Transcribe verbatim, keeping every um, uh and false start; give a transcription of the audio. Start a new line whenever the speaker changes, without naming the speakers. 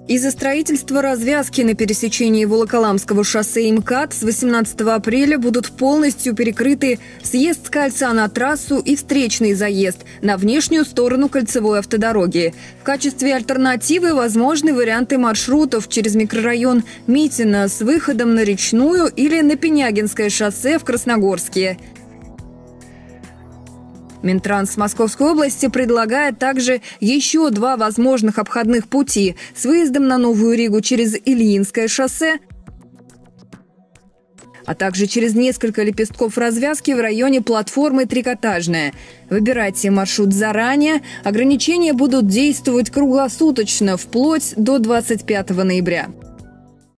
Из-за строительства развязки на пересечении Волоколамского шоссе и МКАД с восемнадцатого апреля будут полностью перекрыты съезд с кольца на трассу и встречный заезд на внешнюю сторону кольцевой автодороги. В качестве альтернативы возможны варианты маршрутов через микрорайон Митино с выходом на Речную или на Пенягинское шоссе в Красногорске. Минтранс Московской области предлагает также еще два возможных обходных пути с выездом на Новую Ригу через Ильинское шоссе, а также через несколько лепестков развязки в районе платформы Трикотажная. Выбирайте маршрут заранее. Ограничения будут действовать круглосуточно, вплоть до двадцать пятого ноября.